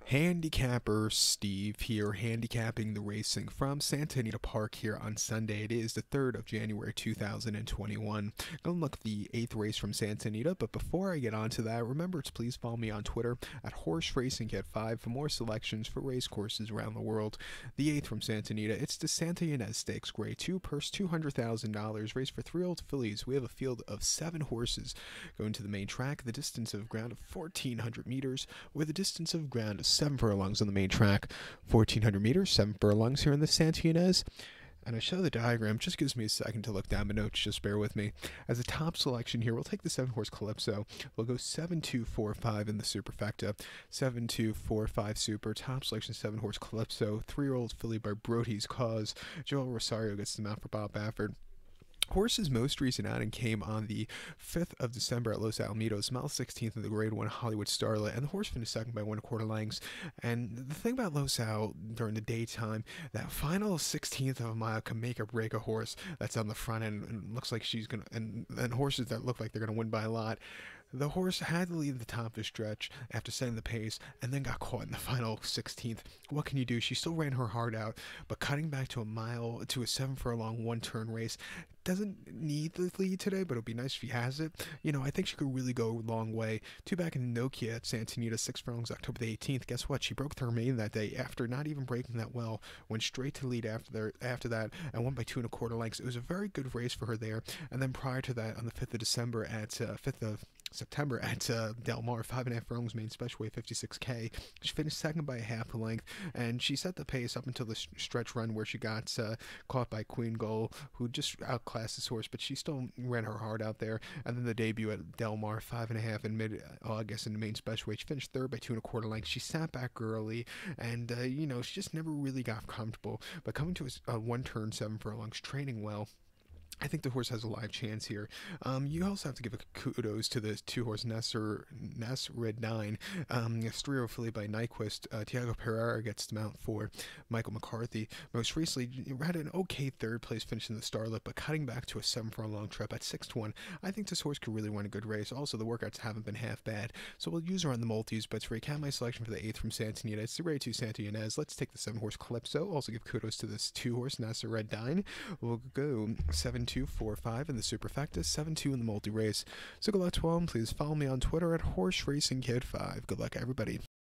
Handicapper Steve here, handicapping the racing from Santa Anita Park here on Sunday. It is the 3rd of January 2021. Gonna look at the 8th race from Santa Anita, but before I get on to that, remember to please follow me on Twitter at Horse Racing Kit 5 for more selections for race courses around the world. The 8th from Santa Anita, it's the Santa Ynez Stakes Grade 2, purse $200,000, race for 3-year-old fillies. We have a field of 7 horses going to the main track, the distance of ground of 1,400 meters, with a distance of ground of 7 furlongs on the main track, 1,400 meters, 7 furlongs here in the Santa Ynez. And I show the diagram, just gives me a second to look down my notes, just bear with me. As a top selection here, we'll take the 7-horse Calypso. We'll go 7-2-4-5 in the Superfecta. 7-2-4-5 Super, top selection 7-horse Calypso, 3-year-old filly by Brody's Cause. Joel Rosario gets them out for Bob Baffert. Horse's most recent outing came on the 5th of December at Los Alamitos, mile 16th in the Grade 1 Hollywood Starlet, and the horse finished second by 1/4 lengths. And the thing about Los Al during the daytime, that final 16th of a mile can make or break a horse that's on the front end and looks like she's going to, and horses that look like they're going to win by a lot. The horse had to leave the top of the stretch after setting the pace and then got caught in the final 16th. What can you do? She still ran her heart out, but cutting back to a 7 furlong one-turn race doesn't need the lead today, but it'll be nice if she has it. You know, I think she could really go a long way. 2 back in Nokia at Santa Anita, 6 furlongs October the 18th. Guess what? She broke the main that day after not even breaking that well. Went straight to lead after that and won by 2 1/4 lengths. It was a very good race for her there. And then prior to that, on the 5th of December at 5th of September at Del Mar, 5.5 furlongs main special weight 56K. She finished second by a half a length, and she set the pace up until the stretch run where she got caught by Queen Goal, who just outclassed this horse, but she still ran her heart out there. And then the debut at Del Mar, 5.5 in mid-August in the main special weight. She finished third by 2 1/4 lengths. She sat back early, and she just never really got comfortable. But coming to a one-turn 7 furlongs, training well, I think the horse has a live chance here. You also have to give a kudos to the 2-horse Red 9. Estrella filly by Nyquist. Tiago Pereira gets the mount for Michael McCarthy. Most recently, had an okay 3rd place finish in the Starlet, but cutting back to a 7 furlong trip at 6-1. I think this horse could really win a good race. Also, the workouts haven't been half bad, so we'll use her on the multis. But to recap my selection for the 8th from Santa Anita, it's the Grade 2 Santa Ynez. Let's take the 7-horse Calypso. Also give kudos to this 2-horse Nasser Red 9. We'll go 7-2-4-5 in the Superfecta, 7-2 in the multi-race. So good luck to all, and please follow me on Twitter at Horse Racing Kid 5. Good luck, everybody.